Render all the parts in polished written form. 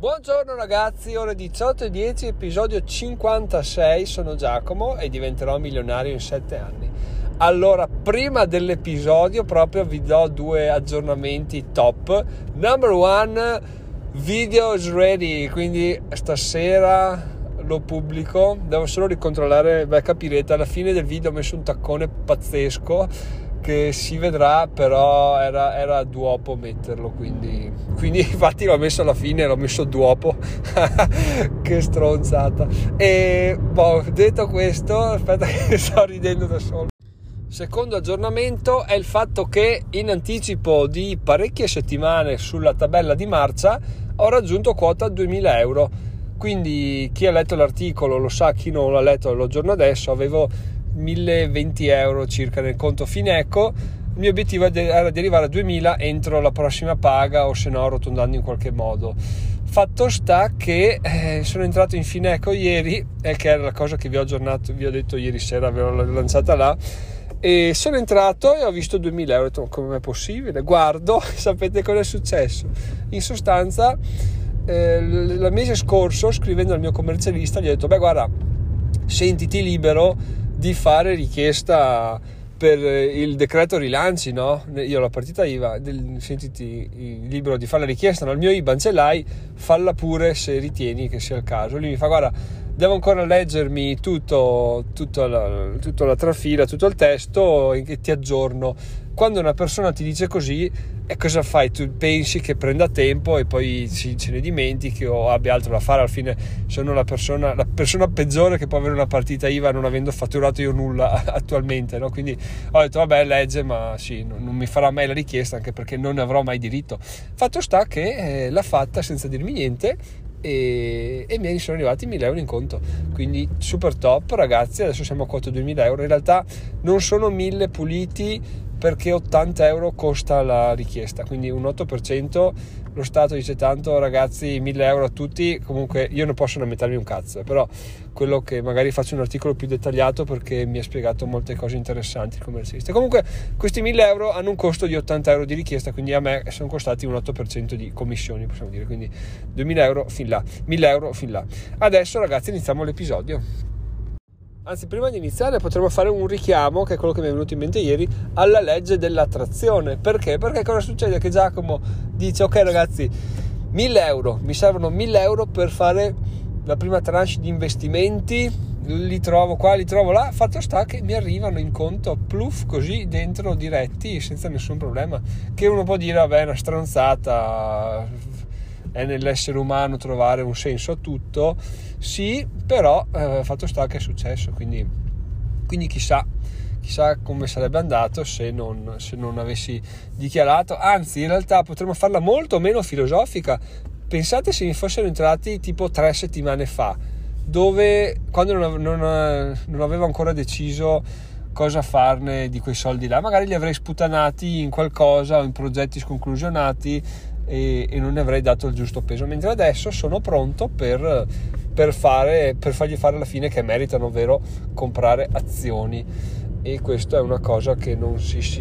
Buongiorno ragazzi, ore 18:10, episodio 56, sono Giacomo e diventerò milionario in 7 anni. Allora, prima dell'episodio proprio vi do 2 aggiornamenti top. Number one, video is ready, quindi stasera lo pubblico, devo solo ricontrollare, capirete, alla fine del video ho messo un taccone pazzesco che si vedrà, però era dopo metterlo, quindi infatti l'ho messo alla fine, l'ho messo dopo. Che stronzata. E detto questo, aspetta che sto ridendo da solo. Secondo aggiornamento è il fatto che in anticipo di parecchie settimane sulla tabella di marcia ho raggiunto quota 2000 euro, quindi chi ha letto l'articolo lo sa, chi non l'ha letto lo aggiorno adesso. Avevo 1020 euro circa nel conto Fineco. Il mio obiettivo era di arrivare a 2000 entro la prossima paga, o se no arrotondando in qualche modo. Fatto sta che sono entrato in Fineco ieri, che era la cosa che vi ho aggiornato, vi ho detto ieri sera, ve l'ho lanciata là, e sono entrato e ho visto 2000 euro. Ho detto, come è possibile? Guardo, sapete cosa è successo? In sostanza il mese scorso, scrivendo al mio commercialista, gli ho detto guarda, sentiti libero di fare richiesta per il decreto rilanci, no? Io ho la partita IVA, sentiti libero di fare la richiesta, nel mio IBAN ce l'hai, falla pure se ritieni che sia il caso. Lui mi fa guarda, devo ancora leggermi tutta la trafila, tutto il testo, e ti aggiorno. Quando una persona ti dice così, e cosa fai? Tu pensi che prenda tempo e poi ce ne dimentichi o abbia altro da fare. Alla fine sono la persona peggiore che può avere una partita IVA non avendo fatturato io nulla attualmente, no? Quindi ho detto vabbè, legge, ma sì, non mi farà mai la richiesta, anche perché non ne avrò mai diritto. Fatto sta che l'ha fatta senza dirmi niente e mi sono arrivati 1000 euro in conto, quindi super top ragazzi. Adesso siamo a quota 2000 euro. In realtà non sono 1000 puliti, perché 80 euro costa la richiesta, quindi un 8%. Lo Stato dice tanto ragazzi, 1000 euro a tutti. Comunque io non posso lamentarmi un cazzo, però quello che magari faccio un articolo più dettagliato, perché mi ha spiegato molte cose interessanti il commercialista. Comunque questi 1000 euro hanno un costo di 80 euro di richiesta, quindi a me sono costati un 8% di commissioni, possiamo dire, quindi 2000 euro fin là, 1000 euro fin là. Adesso ragazzi iniziamo l'episodio. Anzi, prima di iniziare potremmo fare un richiamo, che è quello che mi è venuto in mente ieri, alla legge dell'attrazione. Perché? Perché cosa succede? Che Giacomo dice ok ragazzi, 1000 euro, mi servono 1000 euro per fare la prima tranche di investimenti, li trovo qua, li trovo là. Fatto sta che mi arrivano in conto pluff così dentro, diretti, senza nessun problema. Che uno può dire vabbè, è una stronzata, è nell'essere umano trovare un senso a tutto, sì, però fatto sta che è successo, quindi chissà come sarebbe andato se non avessi dichiarato. Anzi, in realtà potremmo farla molto meno filosofica. Pensate se mi fossero entrati tipo 3 settimane fa, dove quando non avevo ancora deciso cosa farne di quei soldi là, magari li avrei sputanati in qualcosa o in progetti sconclusionati e non ne avrei dato il giusto peso, mentre adesso sono pronto per fargli fare alla fine che meritano, ovvero comprare azioni. E questo è una cosa che non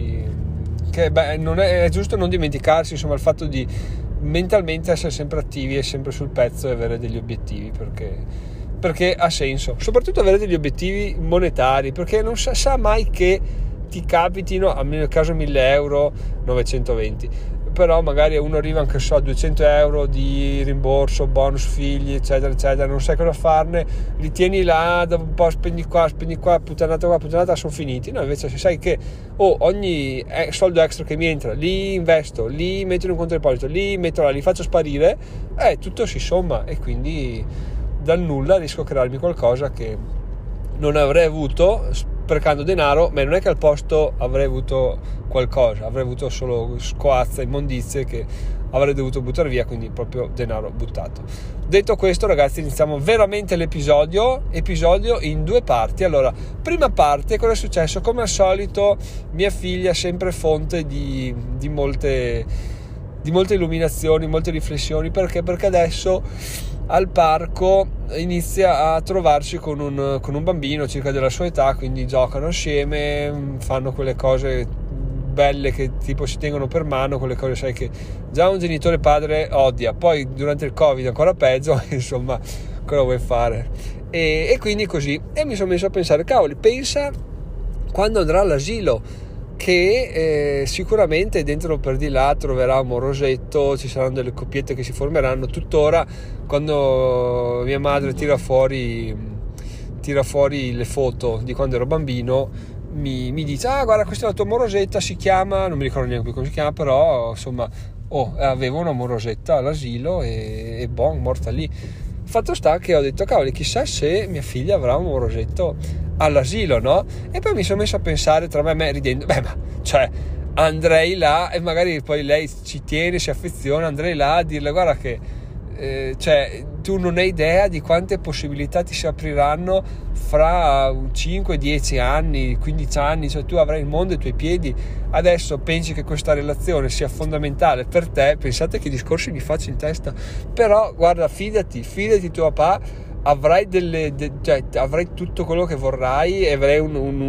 non è giusto non dimenticarsi, insomma, il fatto di mentalmente essere sempre attivi e sempre sul pezzo e avere degli obiettivi, perché ha senso, soprattutto avere degli obiettivi monetari, perché non sa mai che ti capitino, a nel caso 1000 euro 920, però magari uno arriva anche a 200 euro di rimborso, bonus figli, eccetera eccetera, non sai cosa farne, li tieni là, dopo un po' spendi qua, puttanata, sono finiti. No, invece se sai che ogni soldo extra che mi entra li investo, li metto in un conto deposito, li metto là, li faccio sparire, tutto si somma, e quindi dal nulla riesco a crearmi qualcosa che non avrei avuto sprecando denaro, ma non è che al posto avrei avuto qualcosa, avrei avuto solo scoazza, immondizie che avrei dovuto buttare via, quindi proprio denaro buttato. Detto questo ragazzi, iniziamo veramente l'episodio in 2 parti. Allora, prima parte, cosa è successo? Come al solito mia figlia, sempre fonte di molte illuminazioni, molte riflessioni. Perché adesso al parco inizia a trovarsi con un bambino circa della sua età, quindi giocano assieme, fanno quelle cose belle che tipo si tengono per mano, quelle cose sai che già un genitore padre odia, poi durante il Covid ancora peggio, insomma, cosa vuoi fare? E quindi così, e mi sono messo a pensare, cavoli, pensa quando andrà all'asilo, che sicuramente dentro per di là troverà un morosetto, ci saranno delle coppiette che si formeranno. Tuttora quando mia madre tira fuori le foto di quando ero bambino, mi dice: ah, guarda, questa è la tua morosetta, si chiama, non mi ricordo neanche più come si chiama, però insomma avevo una morosetta all'asilo e morta lì. Fatto sta che ho detto, cavoli, chissà se mia figlia avrà un morosetto all'asilo, no? E poi mi sono messo a pensare tra me e me, ridendo, andrei là, e magari poi lei ci tiene, si affeziona, andrei là a dirle: guarda che tu non hai idea di quante possibilità ti si apriranno fra 5, 10 anni, 15 anni, cioè tu avrai il mondo ai tuoi piedi. Adesso pensi che questa relazione sia fondamentale per te, pensate che discorsi mi faccio in testa, però guarda, fidati tuo papà, avrai avrai tutto quello che vorrai e avrai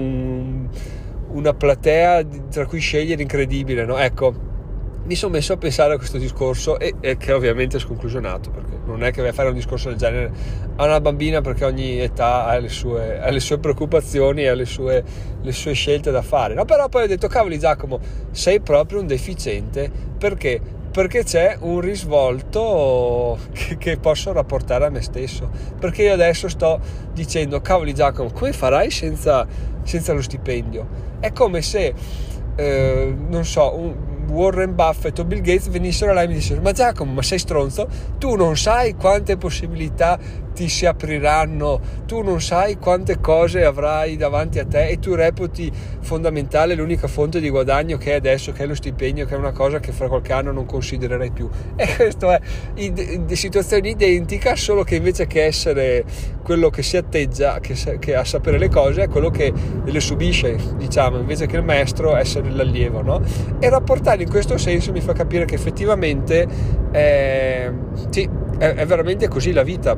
una platea tra cui scegliere incredibile, no? Ecco, mi sono messo a pensare a questo discorso e che ovviamente è sconclusionato, perché non è che vai a fare un discorso del genere a una bambina, perché ogni età ha le sue preoccupazioni e ha le sue scelte da fare, no? Però poi ho detto, cavoli Giacomo, sei proprio un deficiente, perché c'è un risvolto che posso rapportare a me stesso, perché io adesso sto dicendo, cavoli Giacomo, come farai senza lo stipendio? È come se non so, Warren Buffett o Bill Gates venissero là e mi dissero: ma Giacomo, ma sei stronzo? Tu non sai quante possibilità ti si apriranno, tu non sai quante cose avrai davanti a te, e tu reputi fondamentale l'unica fonte di guadagno che è adesso, che è lo stipendio, che è una cosa che fra qualche anno non considererai più. E questo è situazione identica, solo che invece che essere quello che si atteggia, che a sapere le cose, è quello che le subisce, diciamo, invece che il maestro essere l'allievo, no? E rapportare in questo senso mi fa capire che effettivamente sì, è veramente così la vita,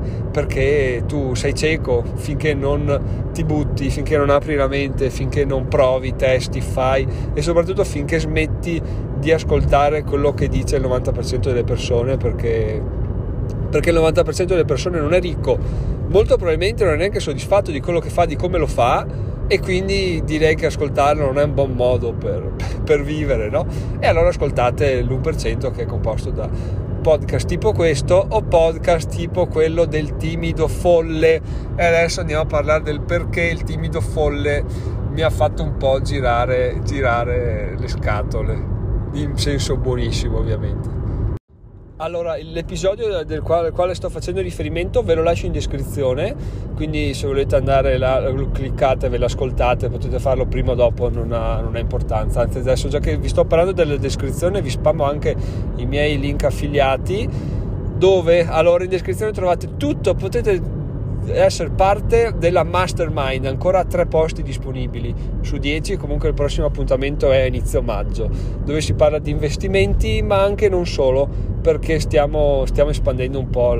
perché tu sei cieco finché non ti butti, finché non apri la mente, finché non provi, testi, fai, e soprattutto finché smetti di ascoltare quello che dice il 90% delle persone, perché il 90% delle persone non è ricco, molto probabilmente non è neanche soddisfatto di quello che fa, di come lo fa, e quindi direi che ascoltarlo non è un buon modo per vivere, no? E allora ascoltate l'1%, che è composto da podcast tipo questo o podcast tipo quello del timido folle. E adesso andiamo a parlare del perché il timido folle mi ha fatto un po' girare le scatole, in senso buonissimo ovviamente. Allora, l'episodio del quale sto facendo riferimento ve lo lascio in descrizione, quindi se volete andare là, cliccate, ve l'ascoltate, potete farlo prima o dopo, non ha importanza. Anzi, adesso già che vi sto parlando della descrizione, vi spammo anche i miei link affiliati, dove allora in descrizione trovate tutto, potete essere parte della mastermind, ancora 3 posti disponibili su 10, comunque il prossimo appuntamento è inizio maggio, dove si parla di investimenti, ma anche non solo, perché stiamo espandendo un po'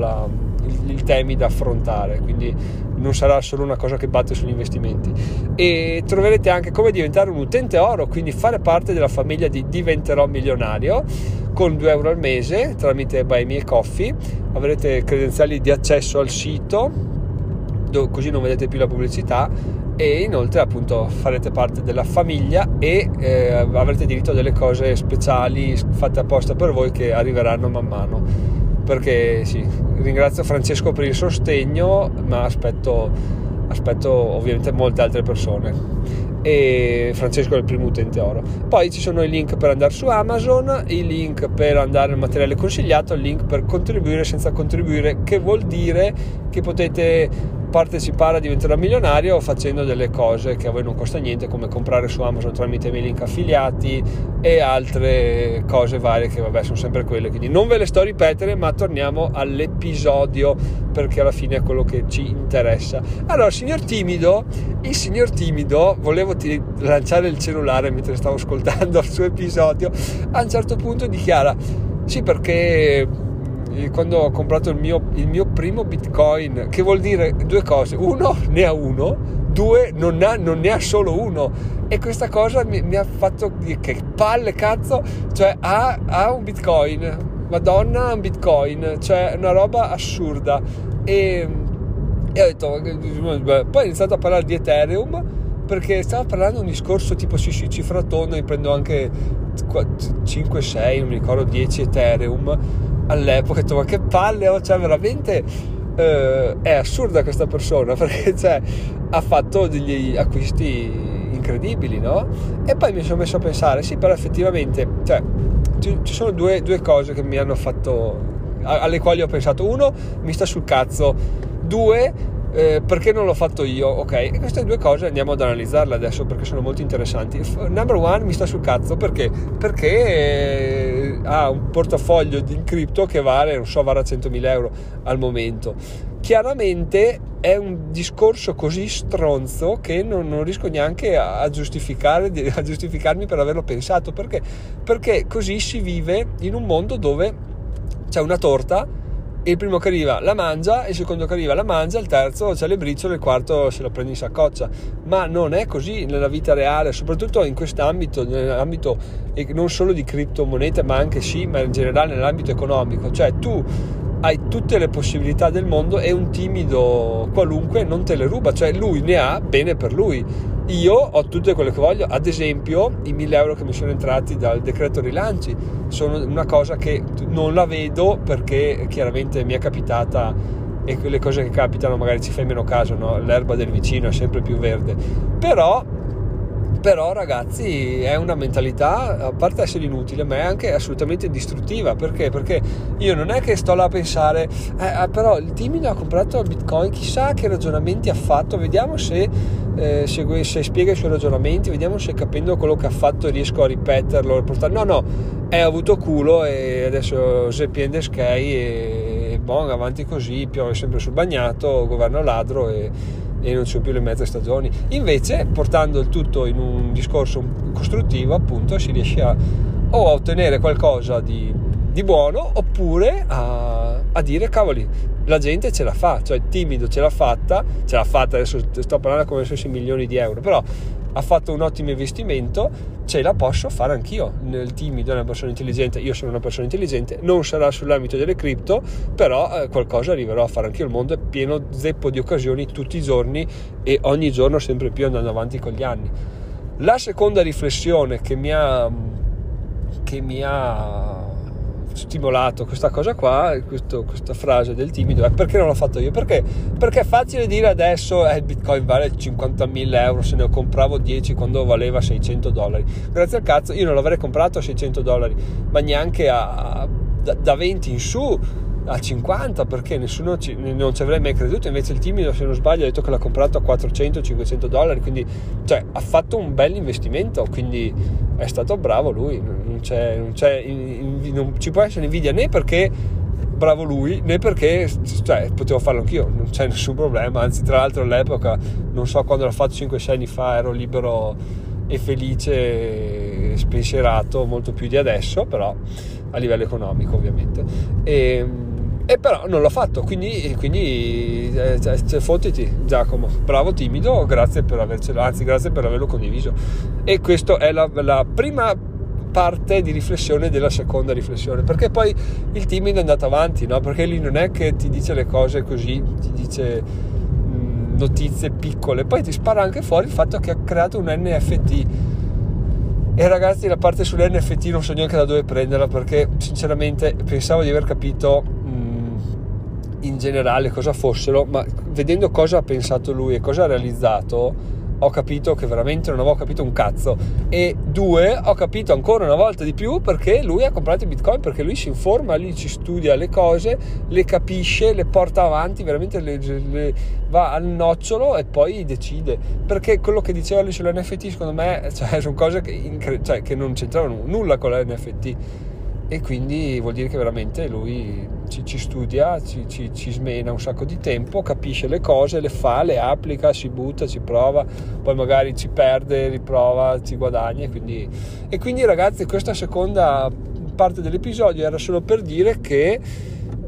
i temi da affrontare, quindi non sarà solo una cosa che batte sugli investimenti. E troverete anche come diventare un utente oro, quindi fare parte della famiglia di Diventerò Milionario con €2 al mese tramite Buy Me a Coffee. Avrete credenziali di accesso al sito, così non vedete più la pubblicità, e inoltre appunto farete parte della famiglia e avrete diritto a delle cose speciali fatte apposta per voi che arriveranno man mano, perché sì, ringrazio Francesco per il sostegno, ma aspetto ovviamente molte altre persone, e Francesco è il primo utente oro. Poi ci sono i link per andare su Amazon, i link per andare al materiale consigliato, il link per contribuire senza contribuire, che vuol dire che potete partecipare a Diventerò Milionario facendo delle cose che a voi non costa niente, come comprare su Amazon tramite i miei link affiliati e altre cose varie che vabbè sono sempre quelle, quindi non ve le sto a ripetere, ma torniamo all'episodio, perché alla fine è quello che ci interessa. Allora, il signor Timido, volevo lanciare il cellulare mentre stavo ascoltando il suo episodio, a un certo punto dichiara: sì, perché quando ho comprato il mio primo Bitcoin, che vuol dire due cose: uno, ne ha uno; due, non ne ha solo uno. E questa cosa mi ha fatto dire: che palle, cazzo, cioè ha un Bitcoin, Madonna, un Bitcoin, cioè una roba assurda. E ho detto, poi ho iniziato a parlare di Ethereum, perché stava parlando un discorso tipo cifra tonda, mi prendo anche 5, 6, non mi ricordo, 10 Ethereum all'epoca. Ho detto, ma che palle, cioè veramente è assurda questa persona, perché cioè, ha fatto degli acquisti incredibili, no? E poi mi sono messo a pensare, sì, però effettivamente, cioè, ci sono due cose che mi hanno fatto, alle quali ho pensato: uno, mi sta sul cazzo; due, perché non l'ho fatto io? Ok, e queste due cose andiamo ad analizzarle adesso, perché sono molto interessanti. Number one, mi sta sul cazzo perché ha un portafoglio in cripto che vale, non so, vale 100.000 euro al momento. Chiaramente è un discorso così stronzo che non riesco neanche a giustificarmi per averlo pensato, perché così si vive in un mondo dove c'è una torta, il primo che arriva la mangia, il secondo che arriva la mangia, il terzo c'ha le briciole, il quarto se la prende in saccoccia. Ma non è così nella vita reale, soprattutto in quest'ambito, nell'ambito non solo di criptomonete, ma anche ma in generale nell'ambito economico. Cioè, tu hai tutte le possibilità del mondo e un timido qualunque non te le ruba, cioè lui ne ha, bene per lui. Io ho tutte quelle che voglio, ad esempio i 1.000 euro che mi sono entrati dal decreto rilanci sono una cosa che non la vedo, perché chiaramente mi è capitata, e quelle cose che capitano magari ci fai meno caso, no? L'erba del vicino è sempre più verde. Però ragazzi, è una mentalità, a parte essere inutile, ma è anche assolutamente distruttiva. Perché io non è che sto là a pensare però il timido ha comprato il Bitcoin, chissà che ragionamenti ha fatto, vediamo se spiega i suoi ragionamenti, vediamo se, capendo quello che ha fatto, riesco a ripeterlo, no, è avuto culo e adesso se piende sky e avanti così, piove sempre sul bagnato, governo ladro e non ci sono più le mezze stagioni. Invece, portando il tutto in un discorso costruttivo, appunto, si riesce a ottenere qualcosa di buono, oppure a dire: cavoli, la gente ce la fa, cioè il timido ce l'ha fatta, adesso sto parlando come se fossero milioni di euro, però ha fatto un ottimo investimento, ce la posso fare anch'io. Il timido è una persona intelligente, io sono una persona intelligente, non sarà sull'ambito delle cripto, però qualcosa arriverò a fare anch'io. Il mondo è pieno zeppo di occasioni tutti i giorni, e ogni giorno sempre più, andando avanti con gli anni. La seconda riflessione che mi ha stimolato questa cosa qua, questa frase del timido, è: perché non l'ho fatto io? Perché è facile dire adesso il Bitcoin vale 50.000 euro, se ne compravo 10 quando valeva $600. Grazie al cazzo, io non l'avrei comprato a $600, ma neanche da 20 in su, a 50, perché nessuno non ci avrei mai creduto. Invece il timido, se non sbaglio, ha detto che l'ha comprato a $400-500, quindi cioè ha fatto un bel investimento, quindi è stato bravo lui. Non ci può essere invidia, né perché bravo lui, né perché potevo farlo anch'io, non c'è nessun problema. Anzi, tra l'altro all'epoca, non so quando l'ho fatto, 5-6 anni fa, ero libero e felice, spensierato, molto più di adesso, però a livello economico ovviamente, e però non l'ho fatto, quindi fottiti Giacomo, bravo timido, grazie per avercelo, anzi grazie per averlo condiviso. E questa è la prima parte di riflessione della seconda riflessione, perché poi il timido è andato avanti, no? Perché lì non è che ti dice le cose così, ti dice notizie piccole, poi ti spara anche fuori il fatto che ha creato un NFT. E ragazzi, la parte sull'NFT non so neanche da dove prenderla, perché sinceramente pensavo di aver capito in generale cosa fossero, ma vedendo cosa ha pensato lui e cosa ha realizzato, ho capito che veramente non avevo capito un cazzo. E due, ho capito ancora una volta di più perché lui ha comprato i Bitcoin, perché lui si informa, lui ci studia le cose, le capisce, le porta avanti, veramente le va al nocciolo e poi decide. Perché quello che diceva lui sull'NFT, secondo me, sono cose che non c'entravano nulla con l'NFT, e quindi vuol dire che veramente lui ci studia, ci smena un sacco di tempo, capisce le cose, le fa, le applica, si butta, ci prova, poi magari ci perde, riprova, ci guadagna, e quindi ragazzi, questa seconda parte dell'episodio era solo per dire che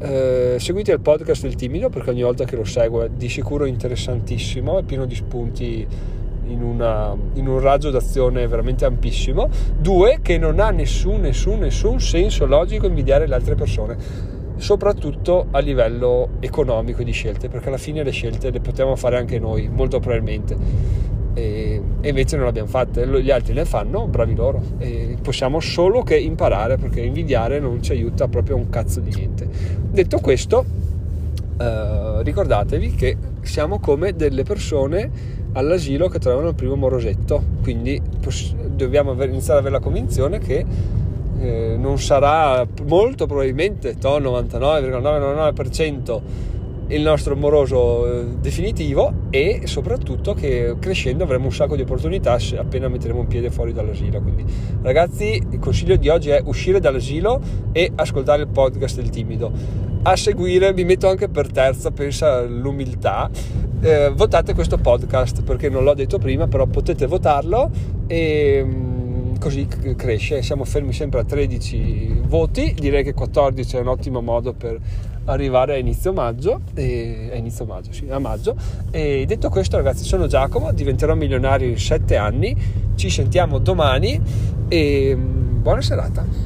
seguite il podcast del Timido, perché ogni volta che lo seguo è di sicuro interessantissimo, è pieno di spunti in un raggio d'azione veramente ampissimo. 2, che non ha nessun senso logico invidiare le altre persone, soprattutto a livello economico di scelte, perché alla fine le scelte le potevamo fare anche noi, molto probabilmente, e invece non le abbiamo fatte. Gli altri le fanno, bravi loro, e possiamo solo che imparare, perché invidiare non ci aiuta proprio un cazzo di niente. Detto questo, ricordatevi che siamo come delle persone all'asilo che trovano il primo morosetto, quindi dobbiamo iniziare ad avere la convinzione che non sarà molto probabilmente 99,999% il nostro moroso definitivo, e soprattutto che crescendo avremo un sacco di opportunità appena metteremo un piede fuori dall'asilo. Quindi ragazzi, il consiglio di oggi è uscire dall'asilo e ascoltare il podcast del Timido. A seguire, vi metto anche per terza, pensa all'umiltà, votate questo podcast, perché non l'ho detto prima, però potete votarlo e così cresce. Siamo fermi sempre a 13 voti, direi che 14 è un ottimo modo per arrivare a maggio. E detto questo, ragazzi, sono Giacomo, diventerò milionario in 7 anni, ci sentiamo domani e buona serata.